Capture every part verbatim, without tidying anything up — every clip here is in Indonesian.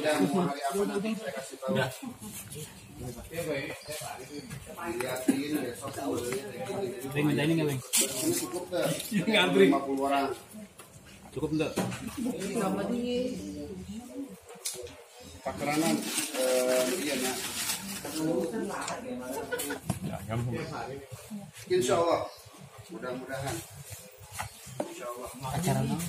Udah mau hari apa nanti saya kasih tahu. Udah. Lihatin besok Beng, minta ini nggak Beng? ini cukup nggak? Ngantri. lima puluh orang. Cukup enggak? Pak Keranan, eh, iya nak. Insya Allah, mudah-mudahan. Insya Allah. Acara apa?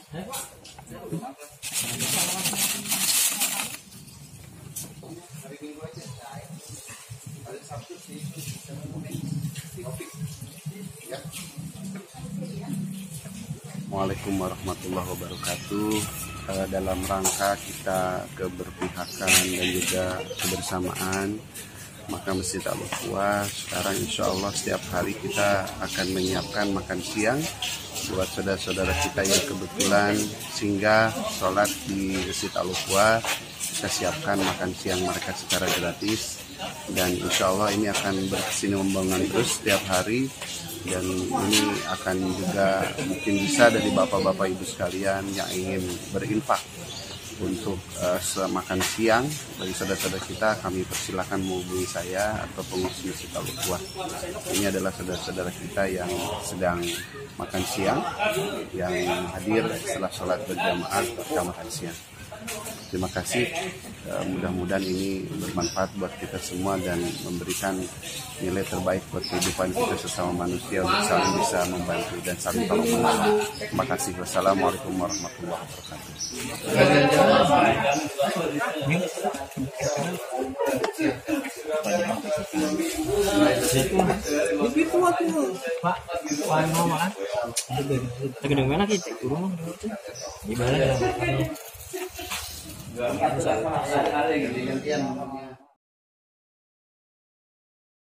Hari Minggu aja. Hari Sabtu sih. Ya. Assalamualaikum warahmatullahi wabarakatuh. Eh, dalam rangka kita keberpihakan dan juga kebersamaan, maka Masjid Al-Ukhuwah sekarang insya Allah setiap hari kita akan menyiapkan makan siang buat saudara-saudara kita yang kebetulan singgah sholat di Masjid Al-Ukhuwah. Kita siapkan makan siang mereka secara gratis, dan insya Allah ini akan berkesinambungan terus setiap hari. Dan ini akan juga mungkin bisa dari bapak-bapak ibu sekalian yang ingin berinfak untuk uh, makan siang bagi saudara-saudara kita, kami persilakan menghubungi saya atau pengurus Masjid Al-Ukhuwah. Ini adalah saudara-saudara kita yang sedang makan siang, yang hadir setelah sholat berjamaah ketika makan siang. Terima kasih, uh, mudah-mudahan ini bermanfaat buat kita semua dan memberikan nilai terbaik buat kehidupan kita sesama manusia untuk saling bisa membantu dan saling tolong menolong. Terima kasih. Wassalamualaikum warahmatullahi wabarakatuh. Begitu aku Pak, Pak mau makan? Tegedeng mana kita turun di bawah. Gak ada gitu gantian.